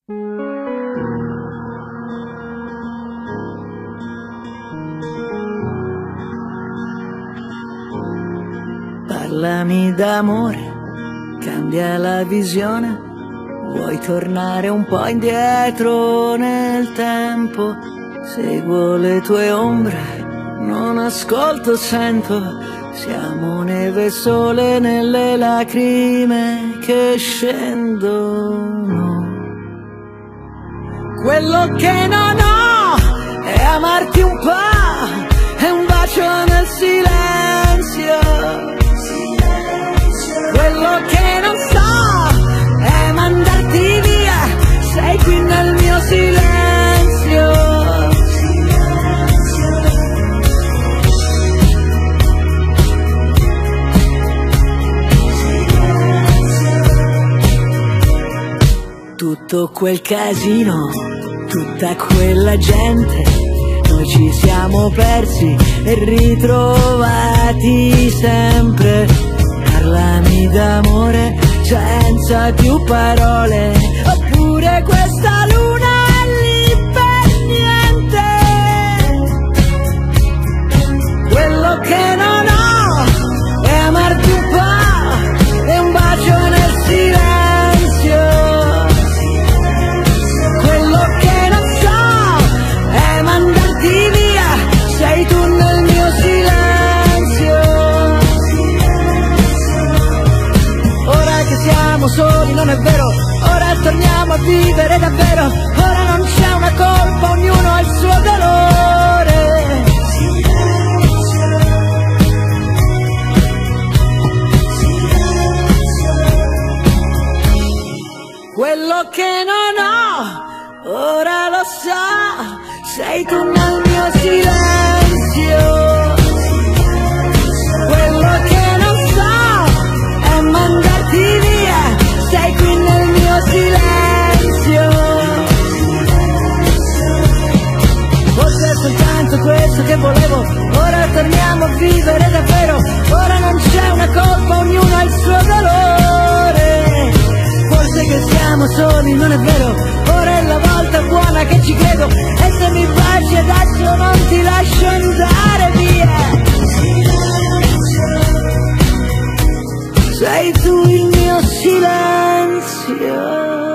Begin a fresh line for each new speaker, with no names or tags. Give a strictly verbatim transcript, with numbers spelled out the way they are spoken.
Parlami d'amore, cambia la visione. Vuoi tornare un po' indietro nel tempo? Seguo le tue ombre, non ascolto, sento. Siamo neve e sole nelle lacrime che scendono. Quello che non ho è amarti un po', è un bacio nel silenzio. Quello che non so è mandarti via, sei qui nel mio silenzio. Tutto quel casino, tutta quella gente, noi ci siamo persi e ritrovati sempre. Parlami d'amore senza più parole, oppure questa luna è lì per niente. Quello che non ho è amarti un po', è un bacio nel silenzio. Quello che non so è mandarti via, sei tu nel mio silenzio. Siamo soli, non è vero, ora torniamo a vivere davvero. Ora non c'è una colpa, ognuno ha il suo dolore. Quello che non ho, ora lo so, sei tu nel mio silenzio. Quello che non so è mandarti via, sei qui nel mio silenzio. Forse è soltanto questo che volevo, ora torniamo a vivere davvero. Ora non c'è una colpa, ognuno ha il suo dolore. Forse che siamo soli, non è vero, ora è la volta buona che ci credo. E se mi baci adesso non ti lascio andare via. Sei tu il mio silenzio.